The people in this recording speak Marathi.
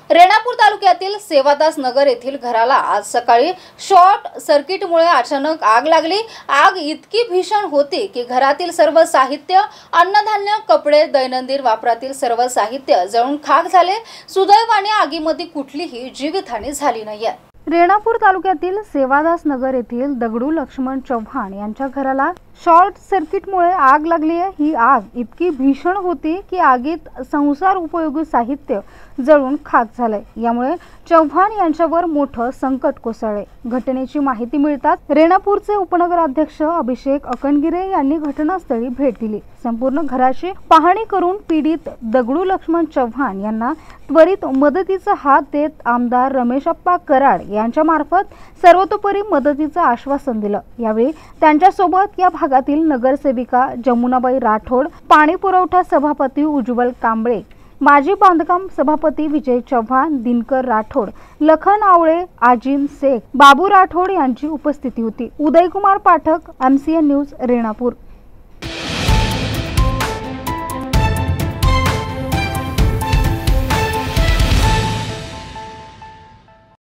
रेणापूर तालुक्यातील सेवादास नगर येथील घराला आज सकाळी शॉर्ट सर्किटमुळे अचानक आग लागली। आग इतकी भीषण होती की घरातील सर्व साहित्य, अन्नधान्य, कपडे, दैनंदिन वापरातील सर्व साहित्य जळून खाक झाले। सुदैवाने आगीमध्ये कुठलीही जीवितहानी झाली नाहीये। रेणापूर तालुक्यातील सेवादास नगर येथील दगडू लक्ष्मण चव्हाण यांच्या घराला शॉर्ट सर्किटमुळे आग लागली आहे। ही आग इतकी भीषण होती की आगीत संसार उपयोगी साहित्य जळून खाक झाले। यामुळे चव्हाण यांच्यावर मोठं संकट कोसळले। घटनेची माहिती मिळताच रेणापूरचे उपनगराध्यक्ष अभिषेक अकणगिरे यांनी घटनास्थळी भेट दिली। संपूर्ण घराची पाहणी करून पीडित दगडू लक्ष्मण चव्हाण यांना त्वरित मदतीचा हात देत आमदार रमेशप्पा कराड यांच्या मार्फत सर्वतोपरी मदतीचं आश्वासन दिलं। यावेळी त्यांच्यासोबत या भागातील नगरसेविका जमुनाबाई राठोड, पाणी पुरवठा सभापती उज्ज्वल कांबळे, माजी बांधकाम सभापती विजय चव्हाण, दिनकर राठोड, लखन आवळे, आजिम शेख, बाबू राठोड यांची उपस्थिती होती। Udaykumar Pathak, MCN news Renapur.